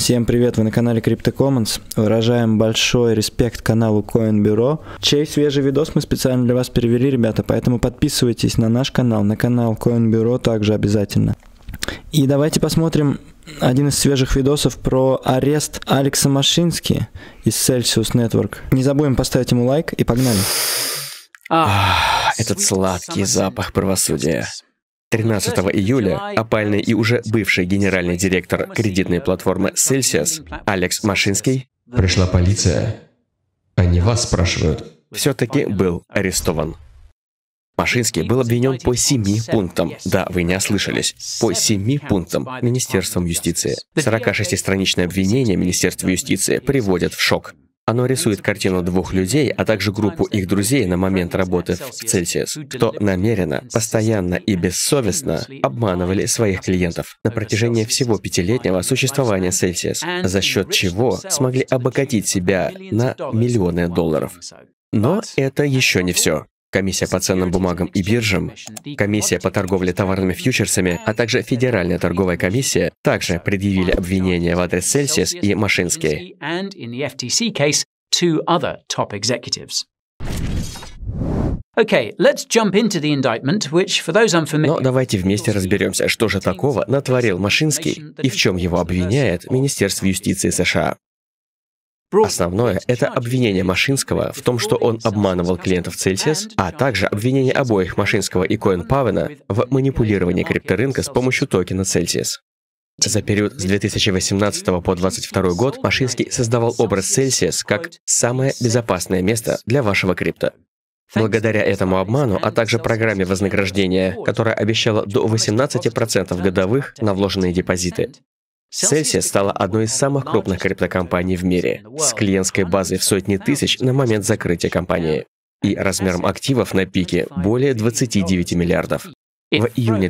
Всем привет, вы на канале CryptoCommons. Выражаем большой респект каналу CoinBureau, чей свежий видос мы специально для вас перевели, ребята, поэтому подписывайтесь на наш канал, на канал CoinBureau также обязательно. И давайте посмотрим один из свежих видосов про арест Алекса Машински из Celsius Network. Не забудем поставить ему лайк и погнали. Этот сладкий запах правосудия. 13 июля опальный и уже бывший генеральный директор кредитной платформы Celsius Алекс Машинский. Пришла полиция. Они вас спрашивают. Все-таки был арестован. Машинский был обвинен по 7 пунктам. Да, вы не ослышались. По 7 пунктам Министерством юстиции. 46-страничное обвинение Министерства юстиции приводит в шок. Оно рисует картину двух людей, а также группу их друзей на момент работы в Celsius, кто намеренно, постоянно и бессовестно обманывали своих клиентов на протяжении всего 5-летнего существования Celsius, за счет чего смогли обогатить себя на миллионы долларов. Но это еще не все. Комиссия по ценным бумагам и биржам, комиссия по торговле товарными фьючерсами, а также Федеральная торговая комиссия также предъявили обвинения в адрес Celsius и Машински. Но давайте вместе разберемся, что же такого натворил Машинский и в чем его обвиняет Министерство юстиции США. Основное — это обвинение Машинского в том, что он обманывал клиентов Celsius, а также обвинение обоих Машинского и Коин-Павена в манипулировании крипторынка с помощью токена Celsius. За период с 2018 по 2022 год Машинский создавал образ Celsius как самое безопасное место для вашего крипто. Благодаря этому обману, а также программе вознаграждения, которая обещала до 18% годовых на вложенные депозиты, Celsius стала одной из самых крупных криптокомпаний в мире, с клиентской базой в сотни тысяч на момент закрытия компании и размером активов на пике более 29 миллиардов. В июне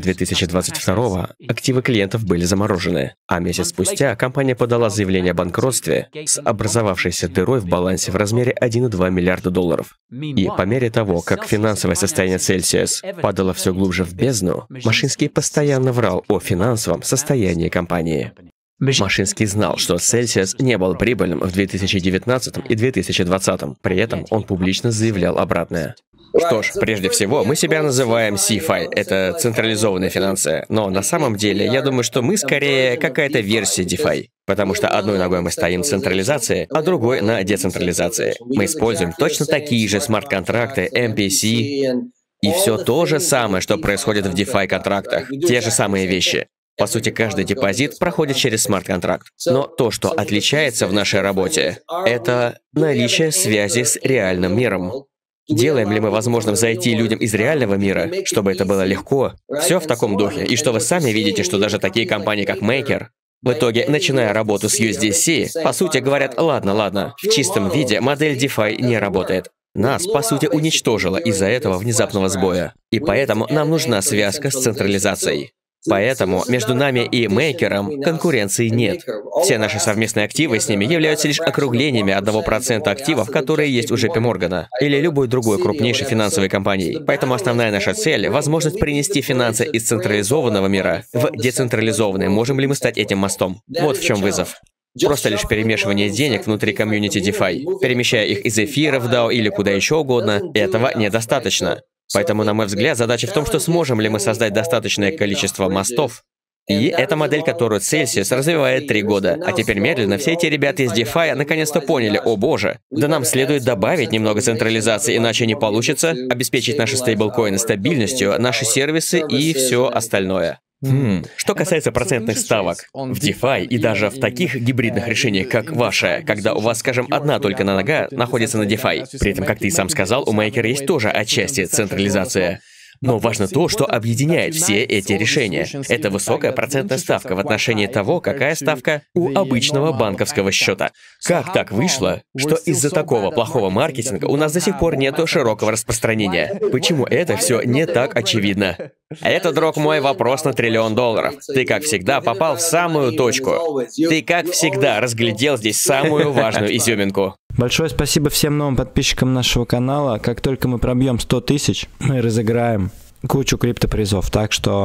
2022 активы клиентов были заморожены, а месяц спустя компания подала заявление о банкротстве с образовавшейся дырой в балансе в размере 1,2 миллиарда долларов. И по мере того, как финансовое состояние Celsius падало все глубже в бездну, Машинский постоянно врал о финансовом состоянии компании. Машинский знал, что Celsius не был прибыльным в 2019 и 2020, при этом он публично заявлял обратное. Что ж, прежде всего, мы себя называем CeFi, это централизованные финансы, но на самом деле, я думаю, что мы скорее какая-то версия DeFi, потому что одной ногой мы стоим на централизации, а другой на децентрализации. Мы используем точно такие же смарт-контракты, MPC, и все то же самое, что происходит в DeFi-контрактах, те же самые вещи. По сути, каждый депозит проходит через смарт-контракт. Но то, что отличается в нашей работе, это наличие связи с реальным миром. Делаем ли мы возможным зайти людям из реального мира, чтобы это было легко? Все в таком духе. И что вы сами видите, что даже такие компании, как Maker, в итоге, начиная работу с USDC, по сути говорят, ладно, в чистом виде модель DeFi не работает. Нас, по сути, уничтожило из-за этого внезапного сбоя. И поэтому нам нужна связка с централизацией. Поэтому между нами и Мейкером конкуренции нет. Все наши совместные активы с ними являются лишь округлениями 1% активов, которые есть у JP Morgan или любой другой крупнейшей финансовой компании. Поэтому основная наша цель — возможность принести финансы из централизованного мира в децентрализованный. Можем ли мы стать этим мостом? Вот в чем вызов. Просто лишь перемешивание денег внутри комьюнити DeFi, перемещая их из эфира в DAO или куда еще угодно, этого недостаточно. Поэтому, на мой взгляд, задача в том, что сможем ли мы создать достаточное количество мостов. И это модель, которую Celsius развивает 3 года. А теперь медленно все эти ребята из DeFi наконец-то поняли, о боже, да нам следует добавить немного централизации, иначе не получится обеспечить наши стейблкоины стабильностью, наши сервисы и все остальное. Что касается процентных ставок в DeFi и даже в таких гибридных решениях, как ваше, когда у вас, скажем, одна только нога находится на DeFi, при этом, как ты сам сказал, у Maker есть тоже отчасти централизация. Но важно то, что объединяет все эти решения. Это высокая процентная ставка в отношении того, какая ставка у обычного банковского счета. Как так вышло, что из-за такого плохого маркетинга у нас до сих пор нет широкого распространения? Почему это все не так очевидно? Это, друг мой, вопрос на $1 триллион. Ты, как всегда, попал в самую точку. Ты, как всегда, разглядел здесь самую важную изюминку. Большое спасибо всем новым подписчикам нашего канала. Как только мы пробьем 100 тысяч, мы разыграем кучу криптопризов. Так что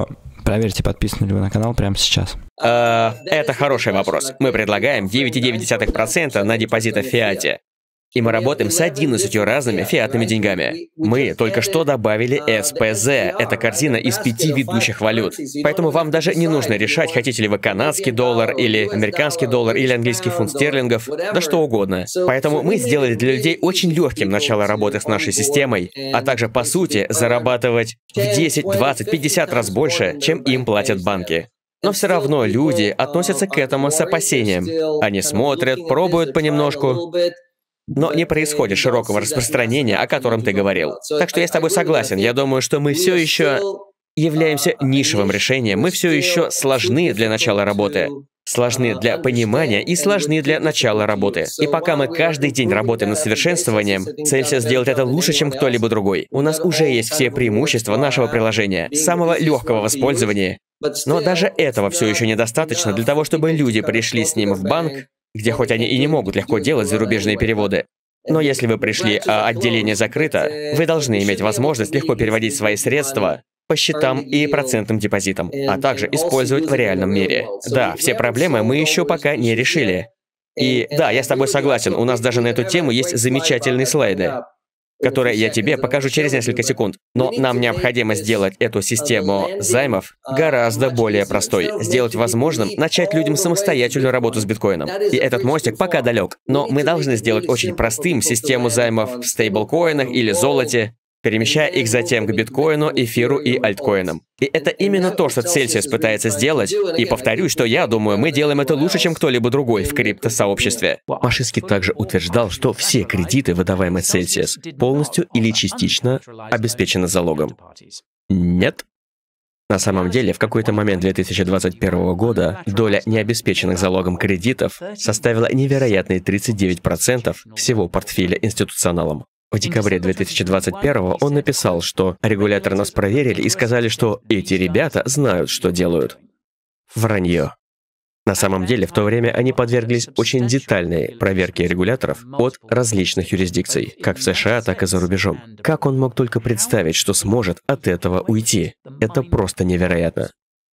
Проверьте, подписаны ли вы на канал прямо сейчас. Это хороший вопрос. Мы предлагаем 9,9% на депозит в фиате. И мы работаем с 11 разными фиатными деньгами. Мы только что добавили СПЗ. Это корзина из 5 ведущих валют. Поэтому вам даже не нужно решать, хотите ли вы канадский доллар, или американский доллар, или английский фунт стерлингов, да что угодно. Поэтому мы сделали для людей очень легким начало работы с нашей системой, а также, по сути, зарабатывать в 10, 20, 50 раз больше, чем им платят банки. Но все равно люди относятся к этому с опасением. Они смотрят, пробуют понемножку, но не происходит широкого распространения, о котором ты говорил. Так что я с тобой согласен. Я думаю, что мы все еще являемся нишевым решением. Мы все еще сложны для начала работы. Сложны для понимания и сложны для начала работы. И пока мы каждый день работаем над совершенствованием, Celsius сделает это лучше, чем кто-либо другой. У нас уже есть все преимущества нашего приложения, самого легкого в использовании. Но даже этого все еще недостаточно для того, чтобы люди пришли с ним в банк, где хоть они и не могут легко делать зарубежные переводы. Но если вы пришли, а отделение закрыто, вы должны иметь возможность легко переводить свои средства по счетам и процентным депозитам, а также использовать в реальном мире. Да, все проблемы мы еще пока не решили. И да, я с тобой согласен, у нас даже на эту тему есть замечательные слайды, которые я тебе покажу через несколько секунд. Но нам необходимо сделать эту систему займов гораздо более простой. Сделать возможным начать людям самостоятельную работу с биткоином. И этот мостик пока далек. Но мы должны сделать очень простым систему займов в стейблкоинах или золоте, перемещая их затем к биткоину, эфиру и альткоинам. И это именно то, что Celsius пытается сделать. И повторюсь, что я думаю, мы делаем это лучше, чем кто-либо другой в криптосообществе. Машинский также утверждал, что все кредиты, выдаваемые Celsius, полностью или частично обеспечены залогом. Нет. На самом деле, в какой-то момент 2021 года доля необеспеченных залогом кредитов составила невероятные 39% всего портфеля институционалам. В декабре 2021 он написал, что регуляторы нас проверили и сказали, что эти ребята знают, что делают. Вранье. На самом деле, в то время они подверглись очень детальной проверке регуляторов от различных юрисдикций, как в США, так и за рубежом. Как он мог только представить, что сможет от этого уйти? Это просто невероятно.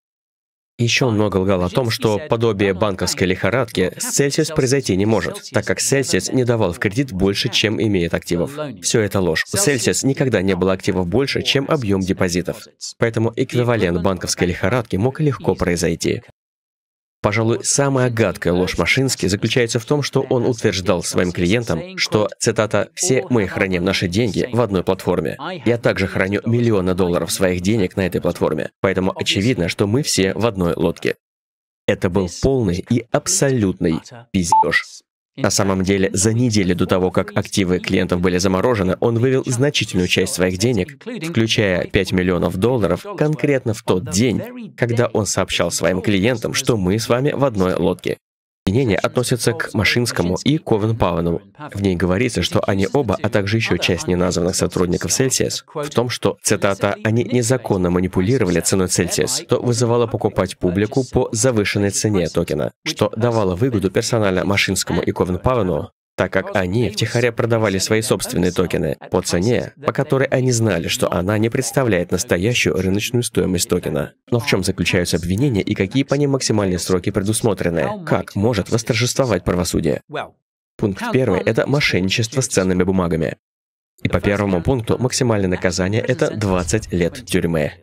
Еще он много лгал о том, что подобие банковской лихорадки с Celsius произойти не может, так как Celsius не давал в кредит больше, чем имеет активов. Все это ложь. У Celsius никогда не было активов больше, чем объем депозитов. Поэтому эквивалент банковской лихорадки мог легко произойти. Пожалуй, самая гадкая ложь Машински заключается в том, что он утверждал своим клиентам, что, цитата, «все мы храним наши деньги в одной платформе. Я также храню миллионы долларов своих денег на этой платформе, поэтому очевидно, что мы все в одной лодке». Это был полный и абсолютный пиздеж. На самом деле, за неделю до того, как активы клиентов были заморожены, он вывел значительную часть своих денег, включая $5 миллионов, конкретно в тот день, когда он сообщал своим клиентам, что мы с вами в одной лодке. Обвинения относятся к Машинскому и Ковен Пауэну. В ней говорится, что они оба, а также еще часть неназванных сотрудников Celsius, в том, что, цитата, «они незаконно манипулировали ценой Celsius», что вызывало покупать публику по завышенной цене токена, что давало выгоду персонально Машинскому и Ковен Пауэну, так как они втихаря продавали свои собственные токены по цене, по которой они знали, что она не представляет настоящую рыночную стоимость токена. Но в чем заключаются обвинения и какие по ним максимальные сроки предусмотрены? Как может восторжествовать правосудие? Пункт первый – это мошенничество с ценными бумагами. И по первому пункту максимальное наказание – это 20 лет тюрьмы.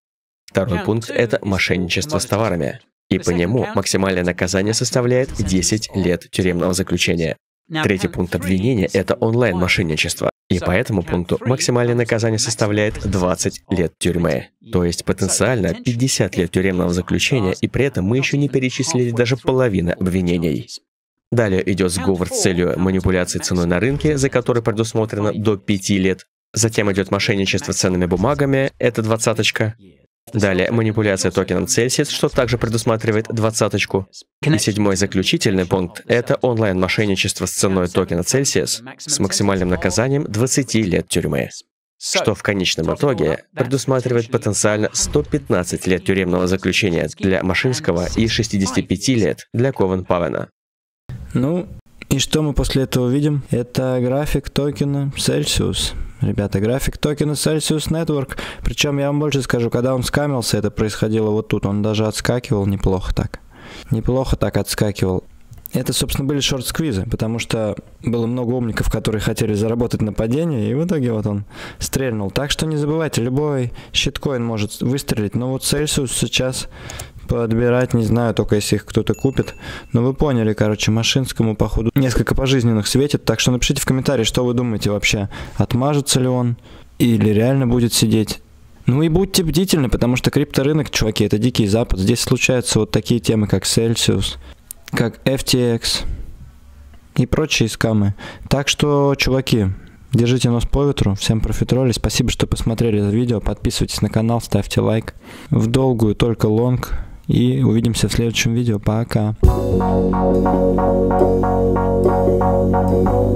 Второй пункт – это мошенничество с товарами. И по нему максимальное наказание составляет 10 лет тюремного заключения. Третий пункт обвинения – это онлайн-мошенничество. И по этому пункту максимальное наказание составляет 20 лет тюрьмы. То есть потенциально 50 лет тюремного заключения, и при этом мы еще не перечислили даже половину обвинений. Далее идет сговор с целью манипуляции ценой на рынке, за который предусмотрено до 5 лет. Затем идет мошенничество с ценными бумагами, это 20-очка. Далее манипуляция токеном Celsius, что также предусматривает 20-очку. И седьмой заключительный пункт – это онлайн-мошенничество с ценой токена Celsius с максимальным наказанием 20 лет тюрьмы, что в конечном итоге предусматривает потенциально 115 лет тюремного заключения для Машинского и 65 лет для Ковен Пауэна. Ну, и И что мы после этого видим? Это график токена Celsius. Ребята, график токена Celsius Network. Причем я вам больше скажу, когда он скамился, это происходило вот тут. Он даже отскакивал неплохо так. Неплохо так отскакивал. Это, собственно, были шорт-сквизы, потому что было много умников, которые хотели заработать на падении, и в итоге вот он стрельнул. Так что не забывайте, любой щиткоин может выстрелить, но вот Celsius сейчас подбирать не знаю, только если их кто-то купит. Но вы поняли, короче, Машинскому, походу, несколько пожизненных светит, так что напишите в комментарии, что вы думаете вообще, отмажется ли он или реально будет сидеть. Ну и будьте бдительны, потому что крипторынок, чуваки, это дикий запад. Здесь случаются вот такие темы, как Celsius, как FTX и прочие скамы. Так что, чуваки, держите нос по ветру. Всем профитроли. Спасибо, что посмотрели это видео. Подписывайтесь на канал, ставьте лайк. В долгую только лонг. И увидимся в следующем видео. Пока.